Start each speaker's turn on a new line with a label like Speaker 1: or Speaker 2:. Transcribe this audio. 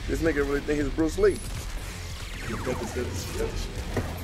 Speaker 1: This nigga really think he's Bruce Lee.
Speaker 2: You got to set the sketch.